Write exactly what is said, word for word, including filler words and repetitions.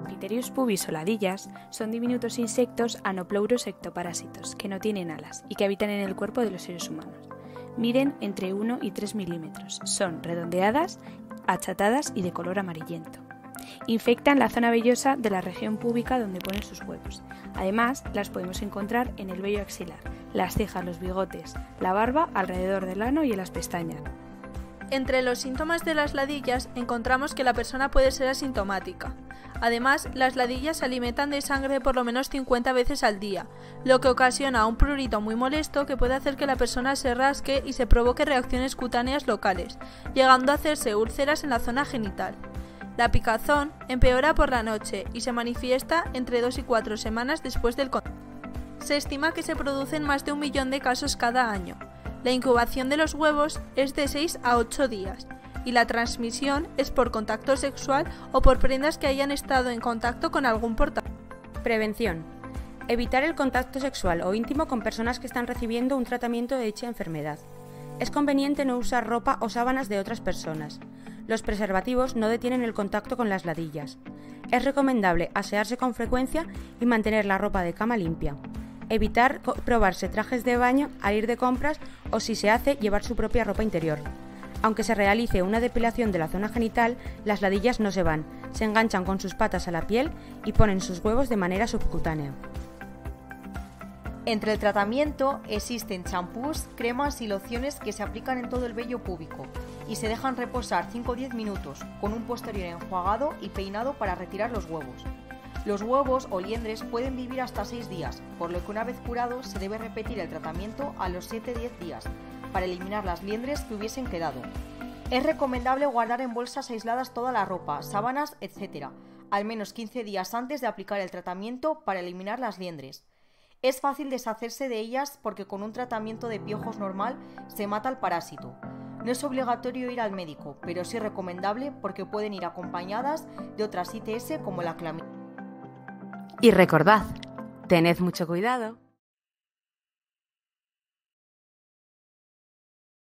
Buchyterius pubis o ladillas son diminutos insectos anopleuros ectoparásitos que no tienen alas y que habitan en el cuerpo de los seres humanos. Miden entre uno y tres milímetros, son redondeadas, achatadas y de color amarillento. Infectan la zona vellosa de la región púbica donde ponen sus huevos. Además, las podemos encontrar en el vello axilar, las cejas, los bigotes, la barba, alrededor del ano y en las pestañas. Entre los síntomas de las ladillas encontramos que la persona puede ser asintomática. Además, las ladillas se alimentan de sangre por lo menos cincuenta veces al día, lo que ocasiona un prurito muy molesto que puede hacer que la persona se rasque y se provoque reacciones cutáneas locales, llegando a hacerse úlceras en la zona genital. La picazón empeora por la noche y se manifiesta entre dos y cuatro semanas después del contacto. Se estima que se producen más de un millón de casos cada año. La incubación de los huevos es de seis a ocho días y la transmisión es por contacto sexual o por prendas que hayan estado en contacto con algún portador. Prevención. Evitar el contacto sexual o íntimo con personas que están recibiendo un tratamiento de dicha enfermedad. Es conveniente no usar ropa o sábanas de otras personas. Los preservativos no detienen el contacto con las ladillas. Es recomendable asearse con frecuencia y mantener la ropa de cama limpia. Evitar probarse trajes de baño al ir de compras o, si se hace, llevar su propia ropa interior. Aunque se realice una depilación de la zona genital, las ladillas no se van, se enganchan con sus patas a la piel y ponen sus huevos de manera subcutánea. Entre el tratamiento existen champús, cremas y lociones que se aplican en todo el vello púbico y se dejan reposar cinco o diez minutos con un posterior enjuagado y peinado para retirar los huevos. Los huevos o liendres pueden vivir hasta seis días, por lo que una vez curados se debe repetir el tratamiento a los siete a diez días para eliminar las liendres que hubiesen quedado. Es recomendable guardar en bolsas aisladas toda la ropa, sábanas, etcétera, al menos quince días antes de aplicar el tratamiento para eliminar las liendres. Es fácil deshacerse de ellas porque con un tratamiento de piojos normal se mata al parásito. No es obligatorio ir al médico, pero sí recomendable porque pueden ir acompañadas de otras I T S como la clamidia. Y recordad, tened mucho cuidado.